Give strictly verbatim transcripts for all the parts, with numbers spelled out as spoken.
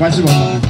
Спасибо.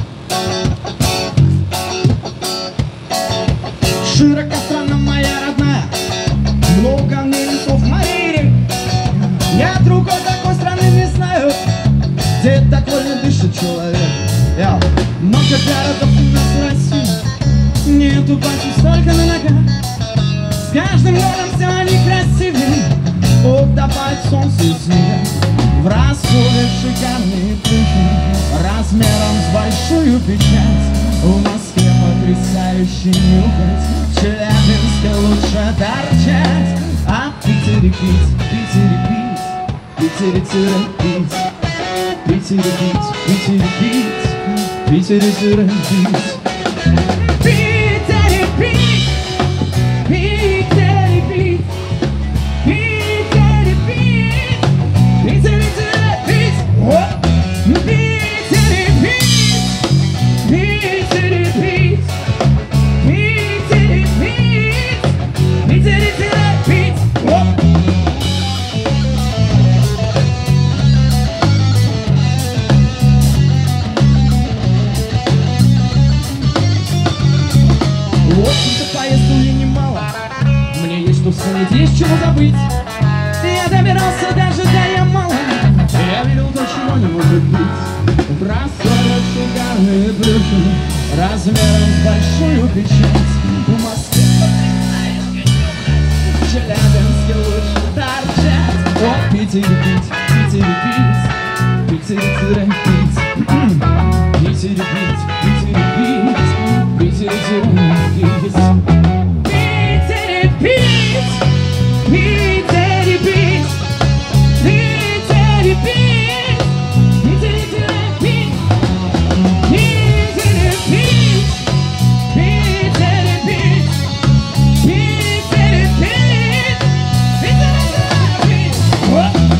Широка страна моя родная, много минусов в моей. Я другой такой страны не знаю, где такой не дышит человек. Я. Много городов у нас в России, нету башен столько на ногах. С каждым годом все они красивее, утопает солнце и снег. В рассоле шикарные крыши, размером с большую печать. В Москве потрясающе нюхать, в Челябинске лучше торчать. А в Питере пить, в Питере пить, в Питере тюрем пить, в Питере пить, в Питере пить, в Питере тюрем пить. Питере пить, Питере пить, Питере пить, Питере тюрем пить, Питере пить, Питере пить, Питере пить, Питере тюрем пить. В общем-то, поездку я немало, мне есть что вспомнить, есть чего забыть. Я добирался даже до Ямала, я видел то, чего не может быть. В рассоле шикарные брюки, размером с большую печать. В Москве потрясающе нюхать, в Челябинске лучше торчать. О, Питере пить, Питере пить, Питере тюрем пить, Питере пить, Питере пить, Питере тюрем пить. Питере пить, Питере пить, Питере пить, Питере тюрем пить, Питере пить, Питере пить, Питере пить, Питере тюрем пить.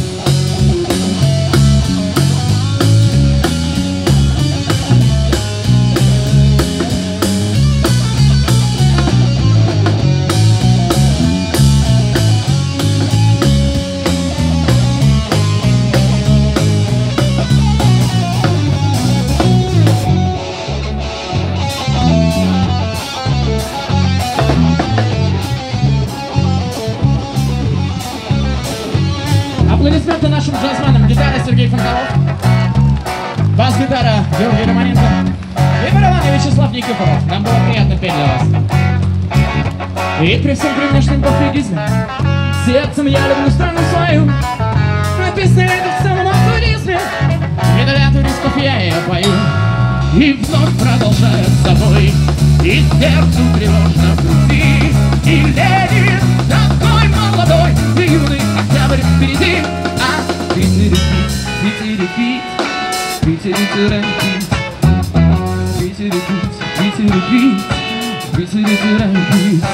Аплодисменты нашим джазманам. Гитара Сергей Фонтаров, бас-гитара Георгий Романенко и барабаны Вячеслав Никифоров. Нам было приятно петь для вас. И при всем при внешнем пофигизме сердцем я люблю страну свою. Написано это в самом туризме, и для туристов я ее пою. И вновь продолжаю с собой, и сердцу тревожно в груди. И Ленин такой молодой, и юный октябрь впереди. А Питере пить, Питере пить, Питере тюрем пить, Питере пить, Питере пить, Питере тюрем пить.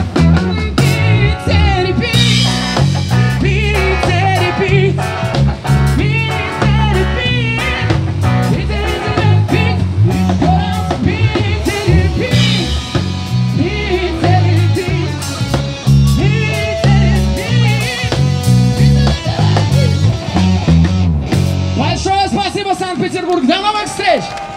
Питере пить, Питере пить, Питере пить, Питере тюрем пить. Еще раз Питере пить, Питере пить, Питере пить. Большое спасибо, Санкт-Петербург! До новых встреч!